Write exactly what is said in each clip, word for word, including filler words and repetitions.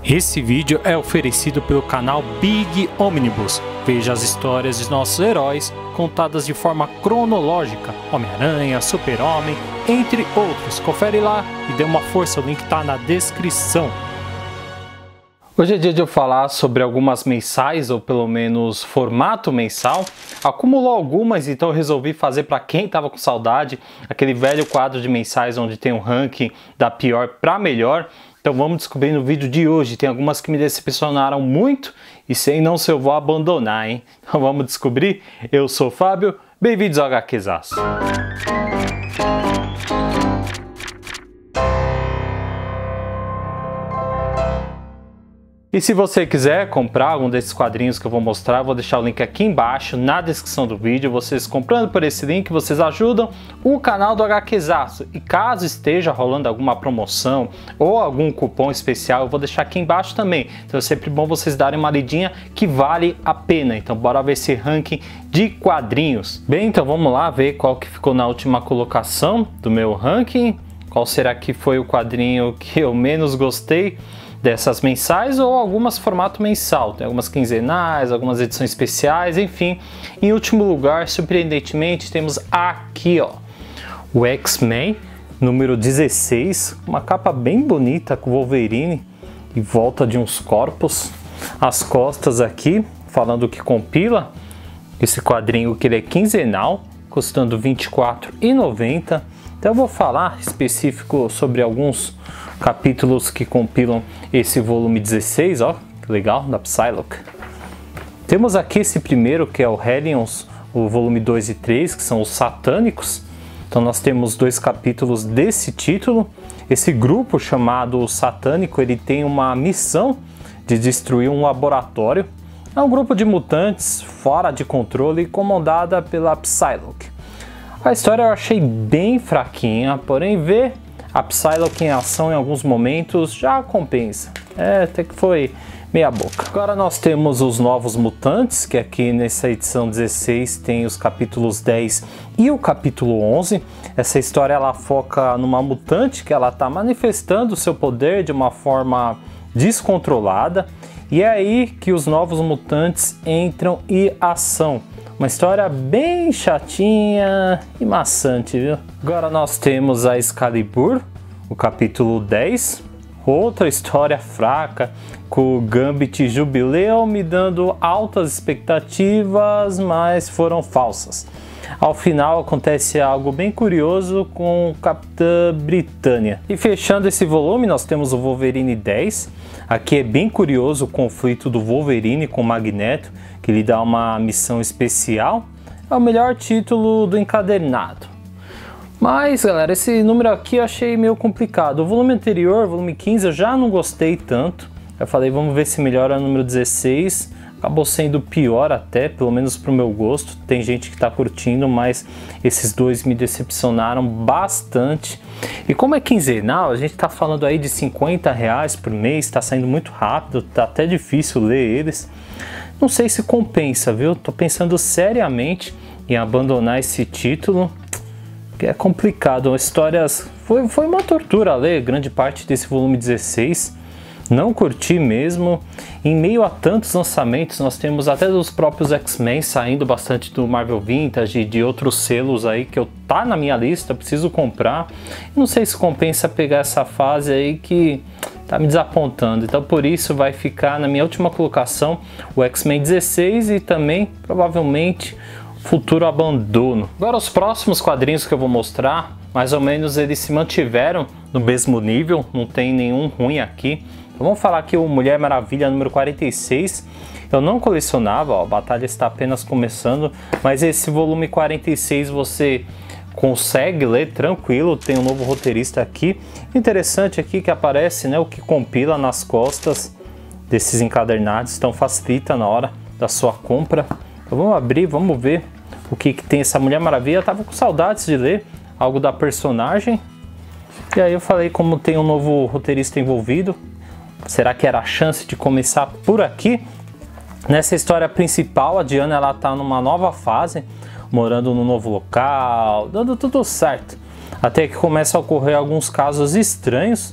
Esse vídeo é oferecido pelo canal Big Omnibus. Veja as histórias de nossos heróis contadas de forma cronológica, Homem-Aranha, Super-Homem, entre outros. Confere lá e dê uma força, o link está na descrição. Hoje é dia de eu falar sobre algumas mensais, ou pelo menos formato mensal. Acumulou algumas, então eu resolvi fazer para quem estava com saudade, aquele velho quadro de mensais onde tem um ranking da pior para melhor. Então vamos descobrir no vídeo de hoje. Tem algumas que me decepcionaram muito e sei não se eu vou abandonar, hein? Então vamos descobrir. Eu sou o Fábio, bem-vindos ao HQzaço. E se você quiser comprar algum desses quadrinhos que eu vou mostrar, eu vou deixar o link aqui embaixo na descrição do vídeo. Vocês comprando por esse link, vocês ajudam o canal do HQzaço. E caso esteja rolando alguma promoção ou algum cupom especial, eu vou deixar aqui embaixo também. Então é sempre bom vocês darem uma lidinha que vale a pena. Então bora ver esse ranking de quadrinhos. Bem, então vamos lá ver qual que ficou na última colocação do meu ranking. Qual será que foi o quadrinho que eu menos gostei dessas mensais, ou algumas formato mensal, tem algumas quinzenais, algumas edições especiais, enfim. Em último lugar, surpreendentemente, temos aqui, ó, o X-Men número dezesseis, uma capa bem bonita com o Wolverine em volta de uns corpos, as costas aqui, falando que compila esse quadrinho, que ele é quinzenal, custando vinte e quatro reais e noventa centavos. Então eu vou falar específico sobre alguns capítulos que compilam esse volume dezesseis, ó, que legal, da Psylocke. Temos aqui esse primeiro, que é o Hellions, o volume dois e três, que são os satânicos. Então nós temos dois capítulos desse título. Esse grupo chamado Satânico, ele tem uma missão de destruir um laboratório. É um grupo de mutantes fora de controle, comandada pela Psylocke. A história eu achei bem fraquinha, porém ver a Psylocke em ação em alguns momentos já compensa. É, até que foi meia boca. Agora nós temos os Novos Mutantes, que aqui nessa edição dezesseis tem os capítulos dez e o capítulo onze. Essa história ela foca numa mutante que ela está manifestando o seu poder de uma forma descontrolada. E é aí que os Novos Mutantes entram em ação. Uma história bem chatinha e maçante, viu? Agora nós temos a Excalibur, o capítulo dez. Outra história fraca, com o Gambit e Jubileu me dando altas expectativas, mas foram falsas. Ao final acontece algo bem curioso com Capitã Britânia. E fechando esse volume nós temos o Wolverine dez. Aqui é bem curioso o conflito do Wolverine com o Magneto, que lhe dá uma missão especial. É o melhor título do encadernado. Mas galera, esse número aqui eu achei meio complicado. O volume anterior, volume quinze, eu já não gostei tanto. Eu falei, vamos ver se melhora o número dezesseis. Acabou sendo pior até, pelo menos para o meu gosto. Tem gente que está curtindo, mas esses dois me decepcionaram bastante. E como é quinzenal, a gente está falando aí de cinquenta reais por mês, está saindo muito rápido, tá até difícil ler eles. Não sei se compensa, viu? Tô pensando seriamente em abandonar esse título, que é complicado. Histórias... Foi, foi uma tortura ler grande parte desse volume dezesseis. Não curti mesmo. Em meio a tantos lançamentos, nós temos até dos próprios X-Men saindo bastante do Marvel Vintage e de outros selos aí que eu tá na minha lista, preciso comprar. Não sei se compensa pegar essa fase aí que tá me desapontando. Então por isso vai ficar na minha última colocação o X-Men dezesseis e também provavelmente futuro abandono. Agora os próximos quadrinhos que eu vou mostrar, mais ou menos eles se mantiveram no mesmo nível, não tem nenhum ruim aqui. Então, vamos falar aqui o Mulher Maravilha número quarenta e seis. Eu não colecionava, ó, a batalha está apenas começando, mas esse volume quarenta e seis você consegue ler tranquilo, tem um novo roteirista aqui. Interessante aqui que aparece, né, o que compila nas costas desses encadernados, então facilita na hora da sua compra. Então vamos abrir, vamos ver o que, que tem essa Mulher Maravilha. Eu tava com saudades de ler algo da personagem. E aí eu falei, como tem um novo roteirista envolvido, será que era a chance de começar por aqui? Nessa história principal, a Diana ela tá numa nova fase, morando num novo local, dando tudo certo. Até que começa a ocorrer alguns casos estranhos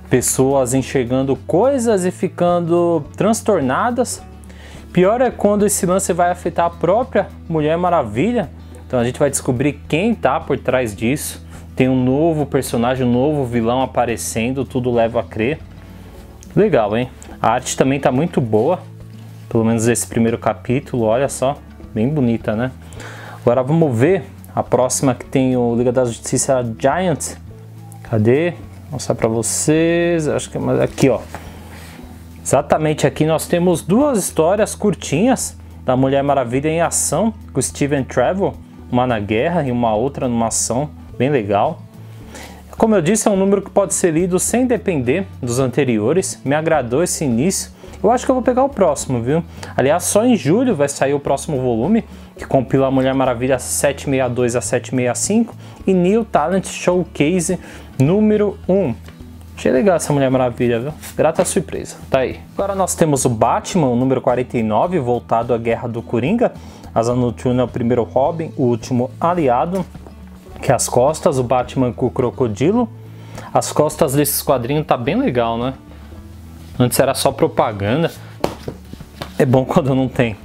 pessoas enxergando coisas e ficando transtornadas. Pior é quando esse lance vai afetar a própria Mulher Maravilha. Então a gente vai descobrir quem tá por trás disso. Tem um novo personagem, um novo vilão aparecendo, tudo leva a crer. Legal, hein? A arte também tá muito boa, pelo menos esse primeiro capítulo, olha só, bem bonita, né? Agora vamos ver a próxima, que tem o Liga da Justiça Giant. Cadê? Vou mostrar pra vocês, acho que é mais aqui, ó. Exatamente aqui nós temos duas histórias curtinhas da Mulher Maravilha em ação, com Steven Trevor, uma na guerra e uma outra numa ação, bem legal. Como eu disse, é um número que pode ser lido sem depender dos anteriores, me agradou esse início. Eu acho que eu vou pegar o próximo, viu? Aliás, só em julho vai sair o próximo volume, que compila a Mulher Maravilha setecentos e sessenta e dois a setecentos e sessenta e cinco e New Talent Showcase número um. Achei legal essa Mulher Maravilha, viu? Grata surpresa. Tá aí. Agora nós temos o Batman, o número quarenta e nove, voltado à Guerra do Coringa. Asa Noturna é o primeiro Robin, o último aliado. Que é as costas, o Batman com o crocodilo. As costas desses quadrinhos tá bem legal, né? Antes era só propaganda. É bom quando não tem.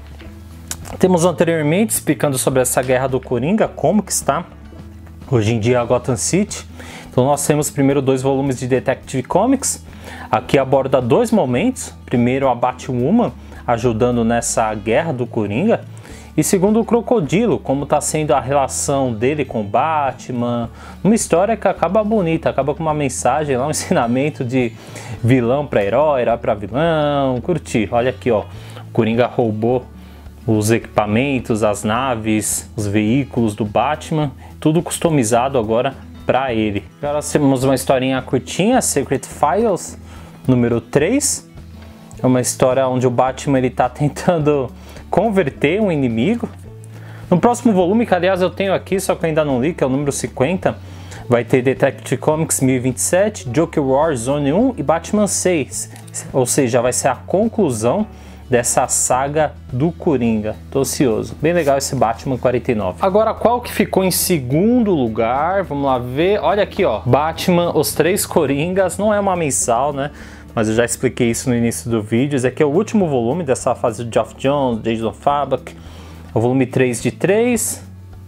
Temos anteriormente explicando sobre essa Guerra do Coringa, como que está hoje em dia a Gotham City. Então nós temos primeiro dois volumes de Detective Comics. Aqui aborda dois momentos. Primeiro a Batwoman ajudando nessa Guerra do Coringa. E segundo o Crocodilo, como está sendo a relação dele com o Batman. Uma história que acaba bonita, acaba com uma mensagem lá, um ensinamento de vilão para herói, herói para vilão. Curti, olha aqui, ó. O Coringa roubou os equipamentos, as naves, os veículos do Batman. Tudo customizado agora para ele. Agora nós temos uma historinha curtinha, Secret Files, número três. É uma história onde o Batman ele tá tentando converter um inimigo. No próximo volume, que aliás eu tenho aqui, só que eu ainda não li, que é o número cinquenta, vai ter Detective Comics mil e vinte e sete, Joker War Zone um e Batman seis. Ou seja, vai ser a conclusão dessa saga do Coringa. Tô ansioso. Bem legal esse Batman quarenta e nove. Agora, qual que ficou em segundo lugar? Vamos lá ver. Olha aqui, ó. Batman, Os Três Coringas. Não é uma mensal, né? Mas eu já expliquei isso no início do vídeo. Esse aqui é o último volume dessa fase de Geoff Johns, Jason Fabok. É o volume três de três.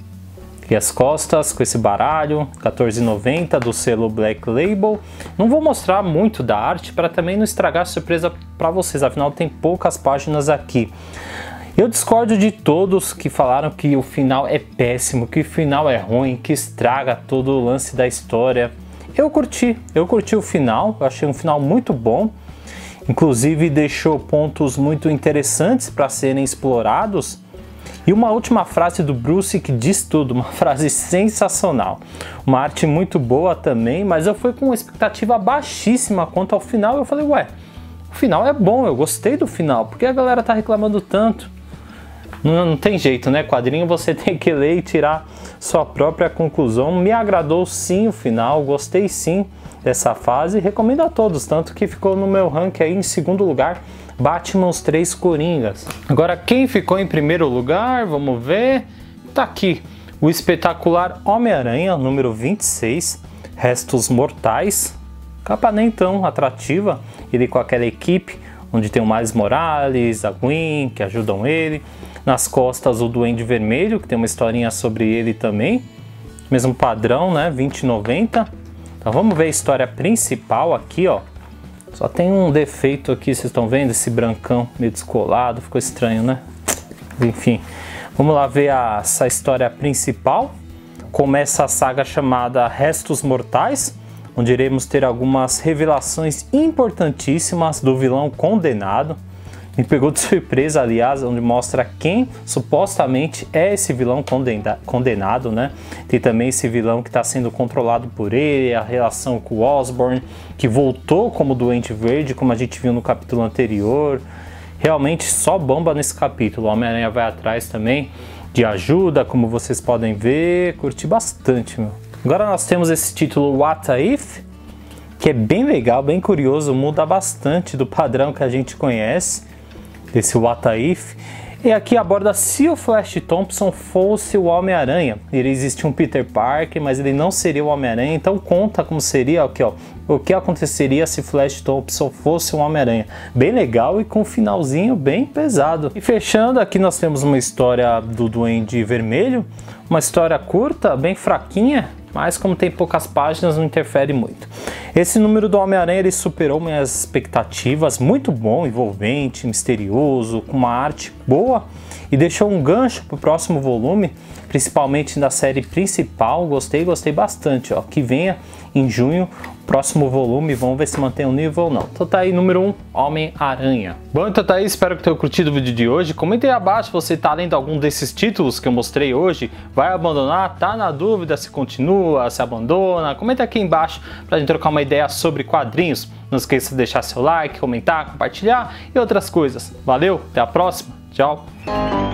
Aqui as costas com esse baralho, quatorze e noventa do selo Black Label. Não vou mostrar muito da arte para também não estragar a surpresa para vocês, afinal tem poucas páginas aqui. Eu discordo de todos que falaram que o final é péssimo, que o final é ruim, que estraga todo o lance da história. Eu curti, eu curti o final, eu achei um final muito bom. Inclusive deixou pontos muito interessantes para serem explorados. E uma última frase do Bruce que diz tudo, uma frase sensacional. Uma arte muito boa também, mas eu fui com uma expectativa baixíssima quanto ao final. Eu falei, ué, o final é bom, eu gostei do final, por que a galera tá reclamando tanto? Não, não tem jeito, né? Quadrinho você tem que ler e tirar sua própria conclusão. Me agradou sim o final, gostei sim dessa fase, recomendo a todos, tanto que ficou no meu ranking aí em segundo lugar, Batman Os Três Coringas. Agora quem ficou em primeiro lugar, vamos ver, tá aqui, o espetacular Homem-Aranha, número vinte e seis, Restos Mortais, capa nem tão atrativa, ele com aquela equipe, onde tem o Miles Morales, a Gwen, que ajudam ele, nas costas o Duende Vermelho, que tem uma historinha sobre ele também, mesmo padrão, né, vinte e noventa. Então vamos ver a história principal aqui, ó. Só tem um defeito aqui, vocês estão vendo? Esse brancão meio descolado, ficou estranho, né? Enfim, vamos lá ver a, essa história principal. Começa a saga chamada Restos Mortais, onde iremos ter algumas revelações importantíssimas do vilão condenado. Me pegou de surpresa, aliás, onde mostra quem supostamente é esse vilão condena condenado, né? Tem também esse vilão que está sendo controlado por ele, a relação com o Osborn, que voltou como Duende Verde, como a gente viu no capítulo anterior. Realmente só bomba nesse capítulo. O Homem-Aranha vai atrás também de ajuda, como vocês podem ver. Curti bastante, meu. Agora nós temos esse título What If, que é bem legal, bem curioso, muda bastante do padrão que a gente conhece, desse What If. E aqui aborda se o Flash Thompson fosse o Homem-Aranha. Ele existe um Peter Parker, mas ele não seria o Homem-Aranha, então conta como seria aqui, ó, o que aconteceria se Flash Thompson fosse um Homem-Aranha. Bem legal e com um finalzinho bem pesado. E fechando, aqui nós temos uma história do Duende Vermelho, uma história curta, bem fraquinha, mas como tem poucas páginas não interfere muito. Esse número do Homem-Aranha ele superou minhas expectativas, muito bom, envolvente, misterioso, com uma arte boa e deixou um gancho para o próximo volume, principalmente da série principal. Gostei, gostei bastante, ó, que venha em junho próximo volume, vamos ver se mantém o nível ou não. Então tá aí, número um, Homem-Aranha. Bom, então tá aí, espero que tenham curtido o vídeo de hoje. Comenta aí abaixo se você tá lendo algum desses títulos que eu mostrei hoje. Vai abandonar? Tá na dúvida se continua, se abandona? Comenta aqui embaixo pra gente trocar uma ideia sobre quadrinhos. Não esqueça de deixar seu like, comentar, compartilhar e outras coisas. Valeu, até a próxima, tchau!